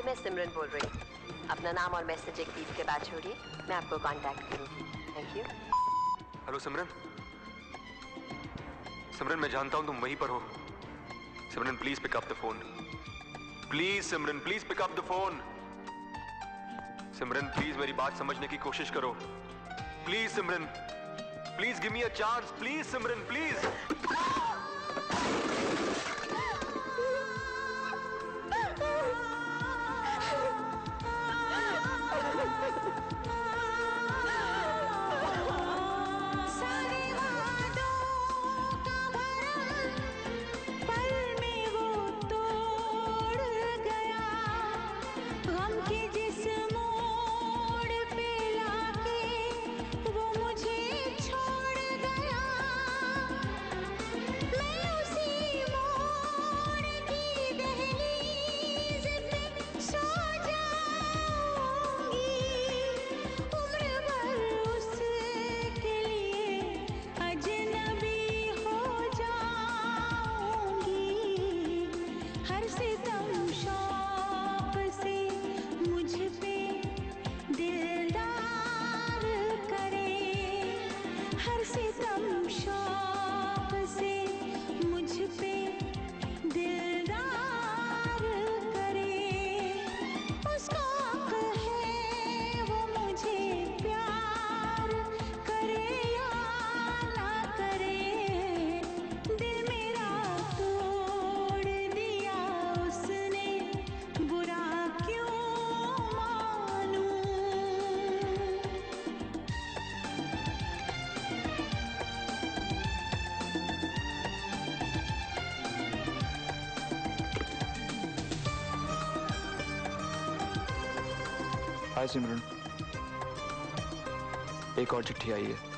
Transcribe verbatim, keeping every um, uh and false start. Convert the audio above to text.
मैं सिमरन बोल रही हूँ। अपना नाम और मैसेज एक बीस के बाद छोड़िए, मैं आपको कांटेक्ट करूँगी। Thank you. Hello Simran. Simran मैं जानता हूँ तुम वहीं पर हो। Simran please pick up the phone. Please Simran please pick up the phone. Simran please मेरी बात समझने की कोशिश करो। Please Simran, please give me a chance. Please Simran please. Hi Simran, एक और चिट्ठी आई है।